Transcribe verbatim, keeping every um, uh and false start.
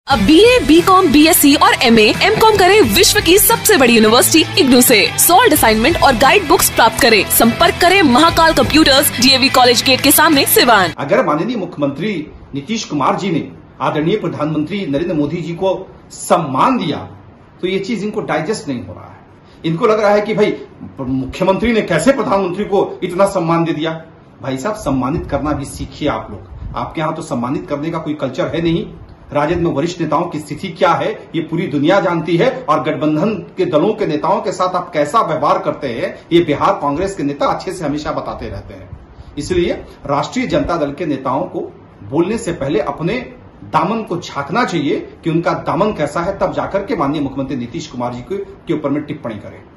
अब B A, B com, B S C और M ए, M com करें विश्व की सबसे बड़ी यूनिवर्सिटी इग्नू से। सॉल्ड असाइनमेंट और गाइड बुक्स प्राप्त करें। संपर्क करें Mahakal computers, D A V college gate के सामने, सिवान। अगर माननीय मुख्यमंत्री नीतीश कुमार जी ने आदरणीय प्रधानमंत्री नरेंद्र मोदी जी को सम्मान दिया तो ये चीज इनको डाइजेस्ट नहीं हो रहा है। इनको लग रहा है कि भाई मुख्यमंत्री ने कैसे प्रधानमंत्री को इतना सम्मान दे दिया। भाई साहब, सम्मानित करना भी सीखिए आप लोग। आपके यहाँ तो सम्मानित करने का कोई कल्चर है नहीं। राजद में वरिष्ठ नेताओं की स्थिति क्या है ये पूरी दुनिया जानती है, और गठबंधन के दलों के नेताओं के साथ आप कैसा व्यवहार करते हैं ये बिहार कांग्रेस के नेता अच्छे से हमेशा बताते रहते हैं। इसलिए राष्ट्रीय जनता दल के नेताओं को बोलने से पहले अपने दामन को झांकना चाहिए कि उनका दामन कैसा है, तब जाकर के माननीय मुख्यमंत्री नीतीश कुमार जी के ऊपर में टिप्पणी करें।